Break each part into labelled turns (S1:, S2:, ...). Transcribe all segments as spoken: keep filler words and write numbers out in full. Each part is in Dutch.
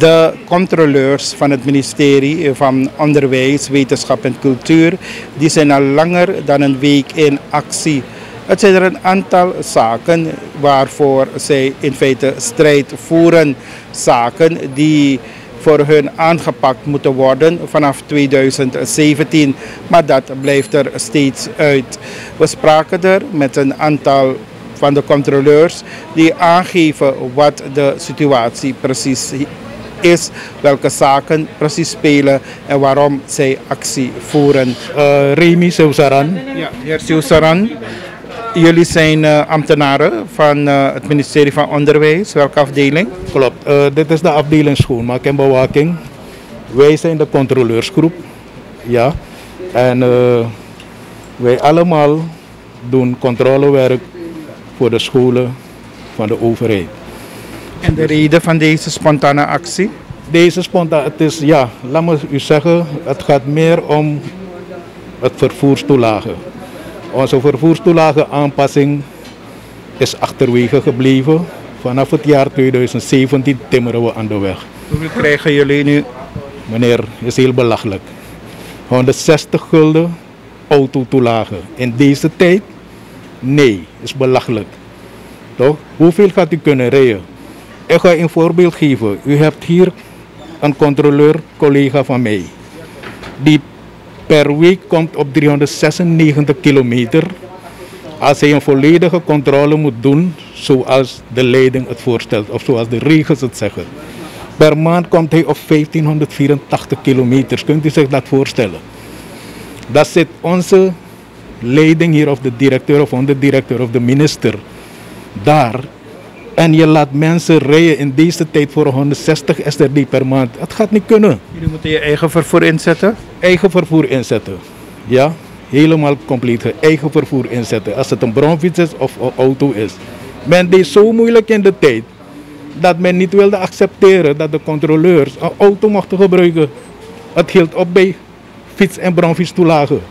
S1: De controleurs van het ministerie van Onderwijs, Wetenschap en Cultuur, die zijn al langer dan een week in actie. Het zijn er een aantal zaken waarvoor zij in feite strijd voeren. Zaken die voor hun aangepakt moeten worden vanaf tweeduizend zeventien. Maar dat blijft er steeds uit. We spraken er met een aantal van de controleurs die aangeven wat de situatie precies is, welke zaken precies spelen en waarom zij actie voeren.
S2: Uh, Remy Seusaran.
S1: Ja, heer Seusaran, jullie zijn uh, ambtenaren van uh, het ministerie van Onderwijs. Welke afdeling?
S2: Klopt, uh, dit is de afdeling schoonmaak en bewaking. Wij zijn de controleursgroep. Ja. En uh, wij allemaal doen controlewerk voor de scholen van de overheid.
S1: En de reden van deze spontane actie?
S2: Deze spontane, het is, ja, laat me u zeggen, het gaat meer om het vervoerstoelagen. Onze vervoerstoelagenaanpassing is achterwege gebleven. Vanaf het jaar tweeduizend zeventien timmeren we aan de weg.
S1: Hoeveel krijgen jullie nu?
S2: Meneer, is heel belachelijk. honderdzestig gulden autotoelagen. In deze tijd? Nee, is belachelijk. Toch? Hoeveel gaat u kunnen rijden? Ik ga een voorbeeld geven. U hebt hier een controleur, collega van mij, die per week komt op driehonderdzesennegentig kilometer. Als hij een volledige controle moet doen, zoals de leiding het voorstelt, of zoals de regels het zeggen. Per maand komt hij op vijftienhonderdvierentachtig kilometers. Kunt u zich dat voorstellen? Dat zit onze leiding hier, of de directeur of onderdirecteur of de minister, daar. En je laat mensen rijden in deze tijd voor honderdzestig S R D per maand. Het gaat niet kunnen.
S1: Jullie moeten je eigen vervoer inzetten?
S2: Eigen vervoer inzetten. Ja, helemaal compleet. Eigen vervoer inzetten. Als het een bromfiets is of een auto is. Men deed zo moeilijk in de tijd dat men niet wilde accepteren dat de controleurs een auto mochten gebruiken. Het hield op bij fiets- en bromfietstoelagen.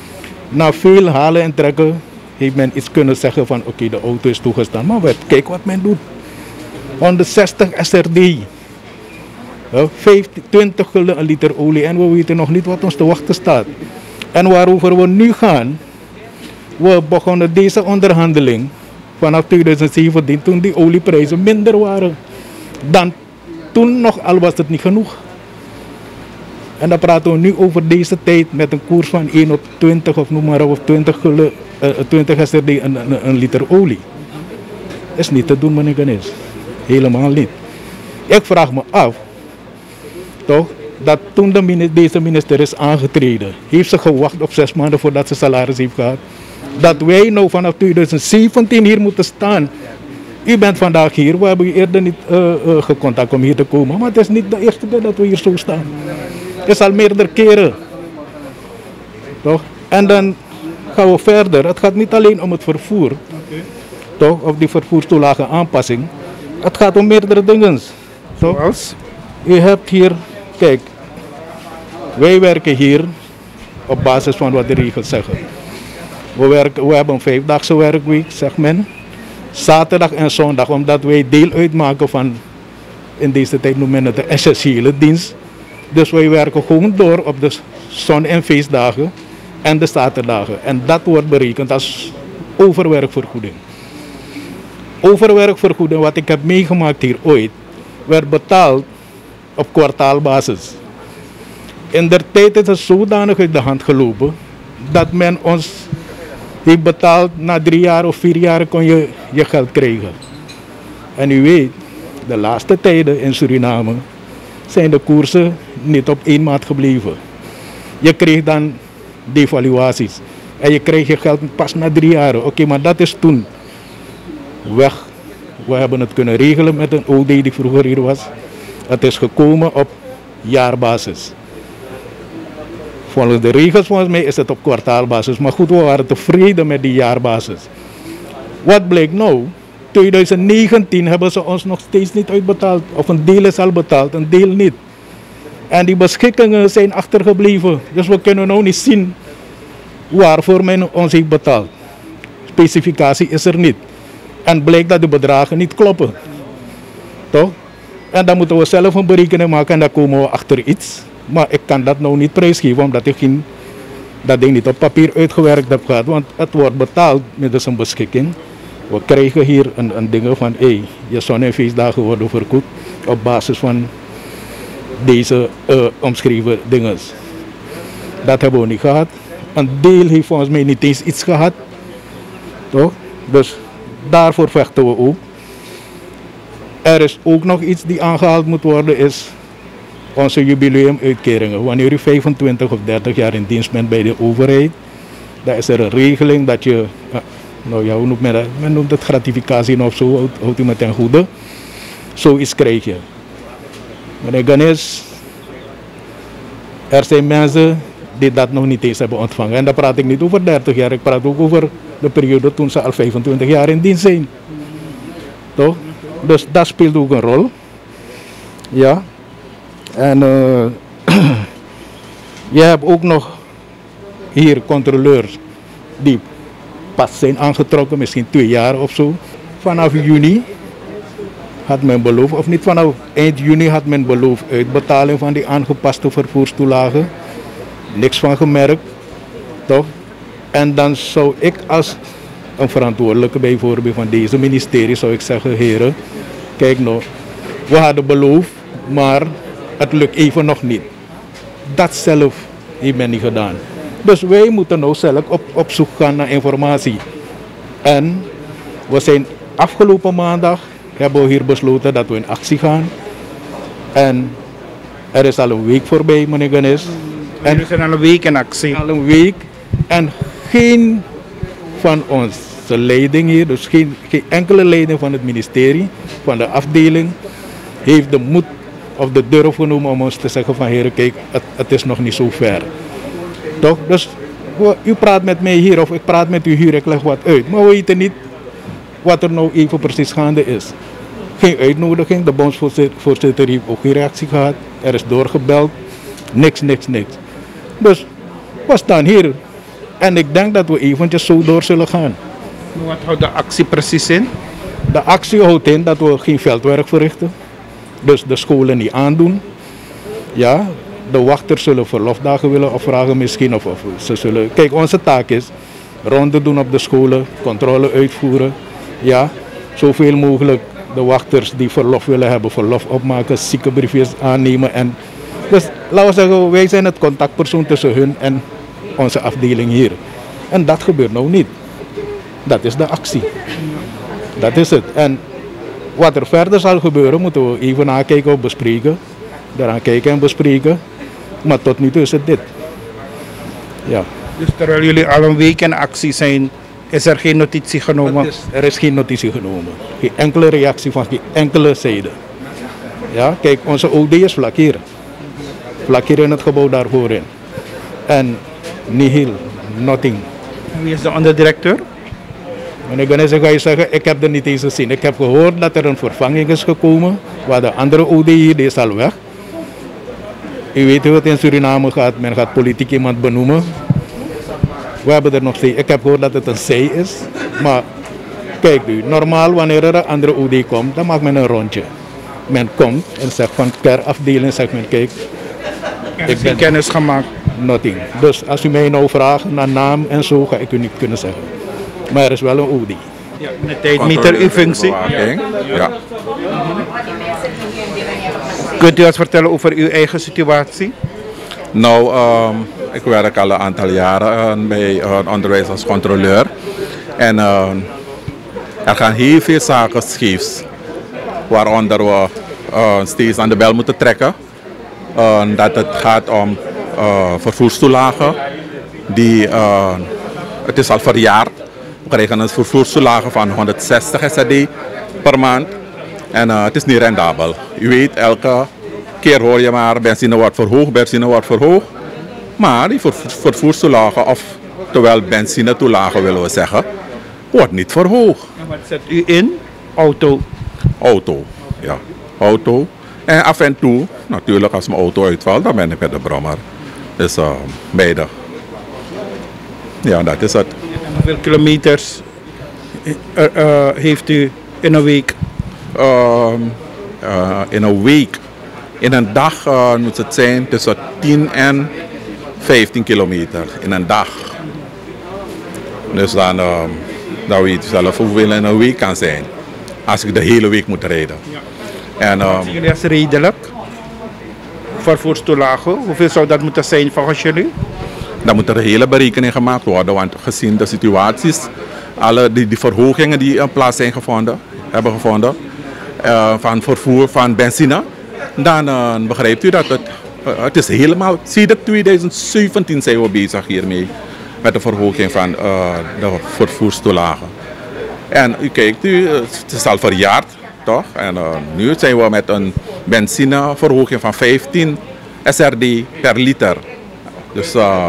S2: Na veel halen en trekken heeft men iets kunnen zeggen van oké, okay, de auto is toegestaan. Maar wat, kijk wat men doet. honderdzestig S R D. vijftien, twintig gulden een liter olie en we weten nog niet wat ons te wachten staat. En waarover we nu gaan, we begonnen deze onderhandeling vanaf tweeduizend zeventien toen die olieprijzen minder waren. Dan toen nog al was het niet genoeg. En dan praten we nu over deze tijd met een koers van één op twintig of noem maar op, of twintig gulden, uh, twintig S R D een, een, een liter olie. Is niet te doen, meneer Ganes. Helemaal niet. Ik vraag me af, toch, dat toen de minister, deze minister is aangetreden, heeft ze gewacht op zes maanden voordat ze salaris heeft gehad. Dat wij nou vanaf tweeduizend zeventien hier moeten staan. U bent vandaag hier, we hebben u eerder niet uh, uh, gecontact om hier te komen, maar het is niet de eerste keer dat we hier zo staan. Het is al meerdere keren. Toch? En dan gaan we verder. Het gaat niet alleen om het vervoer, okay, toch? Of die vervoerstoelagen aanpassing. Het gaat om meerdere dingen. Toch?
S1: Zoals?
S2: U hebt hier, kijk, wij werken hier op basis van wat de regels zeggen. We, werken, we hebben een vijfdaagse werkweek, zegt men. Zaterdag en zondag, omdat wij deel uitmaken van, in deze tijd noemen men het de essentiële dienst. Dus wij werken gewoon door op de zon- en feestdagen en de zaterdagen. En dat wordt berekend als overwerkvergoeding. Overwerkvergoeding, wat ik heb meegemaakt hier ooit, werd betaald op kwartaalbasis. In der tijd is het zodanig uit de hand gelopen dat men ons heeft betaald, na drie jaar of vier jaar kon je je geld krijgen. En u weet, de laatste tijden in Suriname zijn de koersen niet op één maat gebleven. Je kreeg dan devaluaties en je kreeg je geld pas na drie jaar. Oké, okay, maar dat is toen weg. We hebben het kunnen regelen met een O D die vroeger hier was. Het is gekomen op jaarbasis. Volgens de regels volgens mij is het op kwartaalbasis. Maar goed, we waren tevreden met die jaarbasis. Wat blijkt nou? tweeduizend negentien hebben ze ons nog steeds niet uitbetaald. Of een deel is al betaald, een deel niet. En die beschikkingen zijn achtergebleven. Dus we kunnen nou niet zien waarvoor men ons heeft betaald. Specificatie is er niet. En blijkt dat de bedragen niet kloppen. Toch? En dan moeten we zelf een berekening maken en dan komen we achter iets. Maar ik kan dat nou niet prijsgeven omdat ik geen, dat ding niet op papier uitgewerkt heb gehad. Want het wordt betaald met een beschikking. We krijgen hier een, een ding van, hé, hey, je zon- en feestdagen worden verkocht op basis van deze uh, omschreven dingen. Dat hebben we niet gehad. Een deel heeft volgens mij niet eens iets gehad. Toch? Dus daarvoor vechten we ook. Er is ook nog iets die aangehaald moet worden, is onze jubileumuitkeringen. Wanneer u vijfentwintig of dertig jaar in dienst bent bij de overheid, dan is er een regeling dat je, nou ja, hoe noemt men dat? Men noemt het gratificatie of zo, houdt u me ten goede. Zoiets krijg je. Meneer Ganesh, er zijn mensen die dat nog niet eens hebben ontvangen. En dan praat ik niet over dertig jaar, ik praat ook over de periode toen ze al vijfentwintig jaar in dienst zijn. Toch? Dus dat speelt ook een rol. Ja. En uh, je hebt ook nog hier controleurs die pas zijn aangetrokken, misschien twee jaar of zo. Vanaf juni had men beloofd, of niet vanaf eind juni had men beloofd uitbetaling van die aangepaste vervoerstoelagen. Niks van gemerkt, toch? En dan zou ik als een verantwoordelijke bijvoorbeeld van deze ministerie zou ik zeggen, heren, kijk nou, we hadden beloofd, maar het lukt even nog niet. Dat zelf heeft men niet gedaan. Dus wij moeten nou zelf op, op zoek gaan naar informatie. En we zijn afgelopen maandag, hebben we hier besloten dat we in actie gaan. En er is al een week voorbij, meneer Ganesh.
S1: En we zijn al een week in actie.
S2: Al een week. En geen van onze leiding hier, dus geen, geen enkele leiding van het ministerie, van de afdeling, heeft de moed of de durf genomen om ons te zeggen van heren, kijk, het, het is nog niet zo ver. Toch? Dus u praat met mij hier of ik praat met u hier, ik leg wat uit. Maar we weten niet wat er nou even precies gaande is. Geen uitnodiging, de bondsvoorzitter heeft ook geen reactie gehad. Er is doorgebeld. Niks, niks, niks. Dus we staan hier. En ik denk dat we eventjes zo door zullen gaan.
S1: Wat houdt de actie precies in?
S2: De actie houdt in dat we geen veldwerk verrichten. Dus de scholen niet aandoen. Ja, de wachters zullen verlofdagen willen opvragen misschien. Of, of ze zullen... Kijk, onze taak is ronde doen op de scholen, controle uitvoeren. Ja, zoveel mogelijk de wachters die verlof willen hebben, verlof opmaken, ziekenbriefjes aannemen. En dus laten we zeggen, wij zijn het contactpersoon tussen hun en onze afdeling hier. En dat gebeurt nou niet. Dat is de actie. Dat is het. En wat er verder zal gebeuren, moeten we even nakijken of bespreken. Daaraan kijken en bespreken. Maar tot nu toe is het dit. Ja.
S1: Dus terwijl jullie al een week in actie zijn, is er geen notitie genomen?
S2: Is, er is geen notitie genomen. Geen enkele reactie van geen enkele zijde. Ja, kijk, onze O D is vlak hier. Vlak hier in het gebouw daarvoor in. En nihil, nothing.
S1: En wie is de onderdirecteur?
S2: Meneer Ganesh, ga je zeggen, ik heb er niet eens gezien. Ik heb gehoord dat er een vervanging is gekomen, waar de andere O D hier, die is al weg. U weet hoe het in Suriname gaat, men gaat politiek iemand benoemen. We hebben er nog steeds, ik heb gehoord dat het een zij is. Maar kijk u, normaal wanneer er een andere O D komt, dan maakt men een rondje. Men komt en zegt van per afdeling, zegt men kijk,
S1: ik ben kennis gemaakt.
S2: Nothing. Dus als u mij nou vraagt naar naam en zo, ga ik u niet kunnen zeggen. Maar er is wel een O D.
S1: Ja, de tijdmeter uw functie.
S3: Ja. Ja.
S1: Kunt u ons vertellen over uw eigen situatie?
S3: Nou, um, ik werk al een aantal jaren uh, bij uh, onderwijs als controleur. En uh, er gaan heel veel zaken scheefs. Waaronder we uh, steeds aan de bel moeten trekken. Uh, dat het gaat om uh, vervoerstoelagen. Die, uh, het is al verjaard. We krijgen een vervoerstoelage van honderdzestig S R D per maand. En uh, het is niet rendabel. U weet, elke keer hoor je maar benzine wordt verhoogd, benzine wordt verhoogd. Maar die ver vervoerstoelagen, of terwijl benzine toelagen willen we zeggen, wordt niet verhoogd.
S1: En wat zet u in? Auto.
S3: Auto, ja. Auto. En af en toe, natuurlijk als mijn auto uitvalt, dan ben ik met de brommer. Dus uh, beide. Ja, dat is het.
S1: En hoeveel kilometers uh, uh, heeft u in een week?
S3: Uh, Uh, in een week, in een dag uh, moet het zijn tussen tien en vijftien kilometer in een dag. Dus dan, uh, dan weet je zelf hoeveel in een week kan zijn. Als ik de hele week moet rijden.
S1: Ja.
S3: En, uh,
S1: zien jullie als redelijk? Vervoerstoelage, hoeveel zou dat moeten zijn volgens jullie?
S3: Dan moet er een hele berekening gemaakt worden, want gezien de situaties, alle die, die verhogingen die in plaats zijn gevonden, hebben gevonden, uh, van vervoer van benzine, dan uh, begrijpt u dat het, uh, het is helemaal, sinds twintig zeventien zijn we bezig hiermee, met de verhoging van uh, de vervoerstoelagen. En u kijkt, u, het is al verjaard, toch? En uh, nu zijn we met een benzineverhoging van vijftien S R D per liter. Dus uh,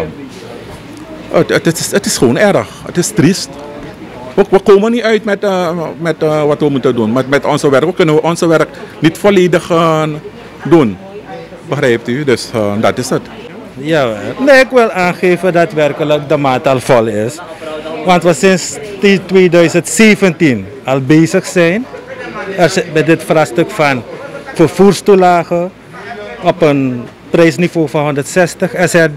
S3: het, het, is, het is gewoon erg, het is triest. We, we komen niet uit met, uh, met uh, wat we moeten doen. Met, met onze werk we kunnen onze werk niet volledig uh, doen. Begrijpt u? Dus uh, dat is het.
S4: Ja, nee, ik wil aangeven dat werkelijk de maat al vol is. Want we sinds twintig zeventien al bezig zijn met dit vraagstuk van vervoerstoelagen op een prijsniveau van honderdzestig S R D.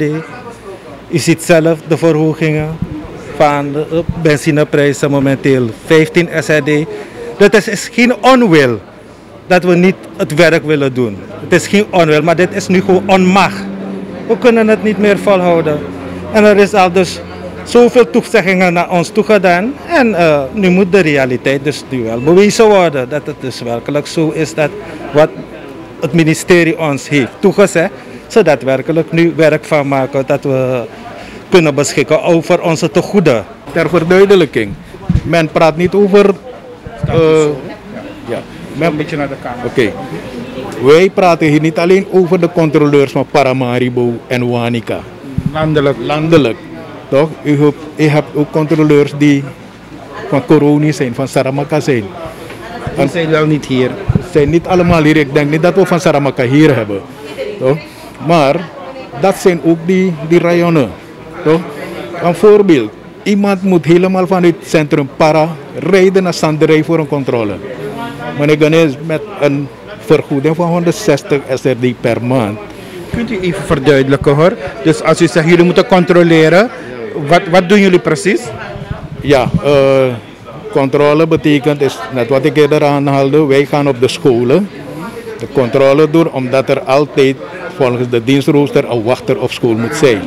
S4: Je ziet zelf de verhogingen van de benzineprijzen momenteel vijftien S R D. Dat is, is geen onwil dat we niet het werk willen doen. Het is geen onwil, maar dit is nu gewoon onmacht. We kunnen het niet meer volhouden. En er is al dus zoveel toezeggingen naar ons toegedaan. En uh, nu moet de realiteit dus nu wel bewezen worden. Dat het dus werkelijk zo is dat wat het ministerie ons heeft toegezegd, zodat we werkelijk nu werk van maken dat we kunnen beschikken over onze tegoeden.
S2: Ter verduidelijking, men praat niet over... Uh, ja, men,
S1: Een beetje naar de kamer.
S2: Oké. Okay. Wij praten hier niet alleen over de controleurs van Paramaribo en Wanica.
S1: Landelijk.
S2: Landelijk. Toch? U hebt, u hebt ook controleurs die van Coroni zijn, van Saramaka zijn.
S1: Die zijn wel niet hier.
S2: Zijn niet allemaal hier. Ik denk niet dat we van Saramaka hier hebben. Toch? Maar dat zijn ook die, die rayonnen. Toch? Een voorbeeld. Iemand moet helemaal van het centrum Para rijden naar Sanderij voor een controle. Meneer Ganes met een vergoeding van honderdzestig S R D per maand.
S1: Kunt u even verduidelijken hoor? Dus als u zegt jullie moeten controleren, wat, wat doen jullie precies?
S2: Ja, uh, controle betekent, is net wat ik eerder aanhaalde, wij gaan op de scholen de controle doen, omdat er altijd volgens de dienstrooster een wachter op school moet zijn.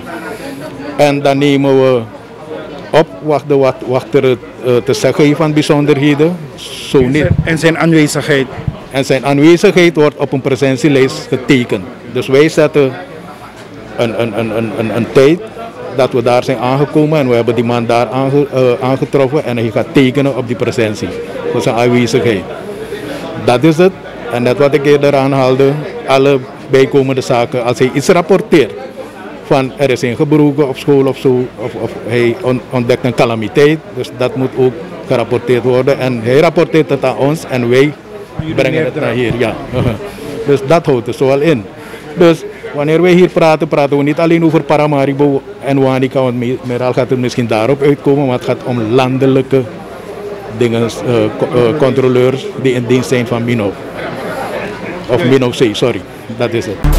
S2: En dan nemen we op wat de wachter uh, te zeggen heeft van bijzonderheden, zo niet.
S1: En zijn aanwezigheid?
S2: En zijn aanwezigheid wordt op een presentielijst getekend. Dus wij zetten een, een, een, een, een, een tijd dat we daar zijn aangekomen en we hebben die man daar aange, uh, aangetroffen en hij gaat tekenen op die presentie voor zijn aanwezigheid. Dat is het. En net wat ik eerder aanhaalde, alle bijkomende zaken, als hij iets rapporteert van er is ingebroken op school of zo, of, of hij on, ontdekt een calamiteit, dus dat moet ook gerapporteerd worden en hij rapporteert het aan ons en wij brengen het naar hier. Ja. Dus dat houdt er zoal in. Dus wanneer wij hier praten, praten we niet alleen over Paramaribo en Wanica, want Meral gaat er misschien daarop uitkomen, maar het gaat om landelijke dingen, uh, uh, controleurs die in dienst zijn van Mino. Of Mino C, sorry, dat is het.